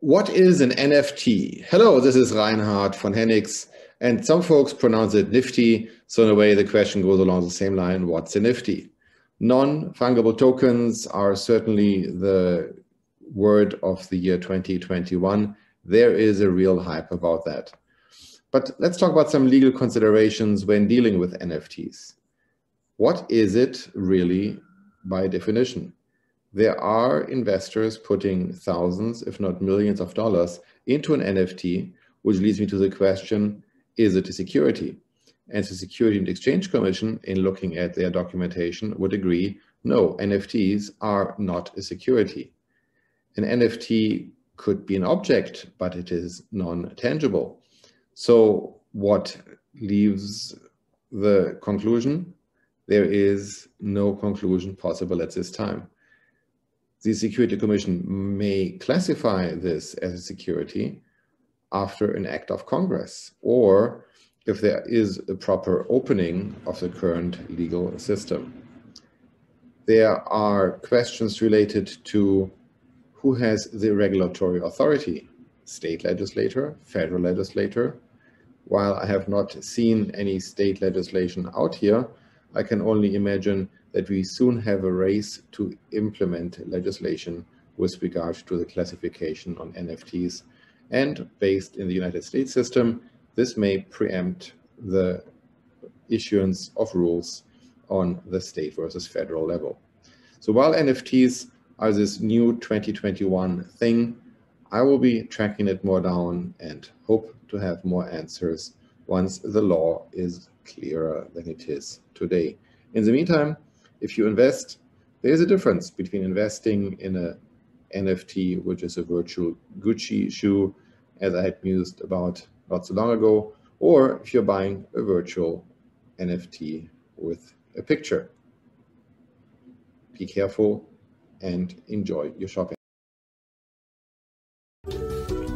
What is an NFT? Hello, this is Reinhard von Hennix, and some folks pronounce it Nifty, so in a way the question goes along the same line, what's a Nifty? Non-fungible tokens are certainly the word of the year 2021. There is a real hype about that. But let's talk about some legal considerations when dealing with NFTs. What is it really by definition? There are investors putting thousands, if not millions of dollars into an NFT, which leads me to the question, is it a security? And the Security and Exchange Commission, in looking at their documentation, would agree, no, NFTs are not a security. An NFT could be an object, but it is non-tangible. So what leaves the conclusion? There is no conclusion possible at this time. The Security Commission may classify this as a security after an act of Congress, or if there is a proper opening of the current legal system. There are questions related to who has the regulatory authority, state legislator, federal legislator. While I have not seen any state legislation out here, I can only imagine that we soon have a race to implement legislation with regard to the classification on NFTs. And based in the United States system, this may preempt the issuance of rules on the state versus federal level. So while NFTs are this new 2021 thing, I will be tracking it more down and hope to have more answers once the law is clearer than it is today. In the meantime, if you invest, there is a difference between investing in a NFT, which is a virtual Gucci shoe, as I had mused about not so long ago, or if you're buying a virtual NFT with a picture. Be careful and enjoy your shopping.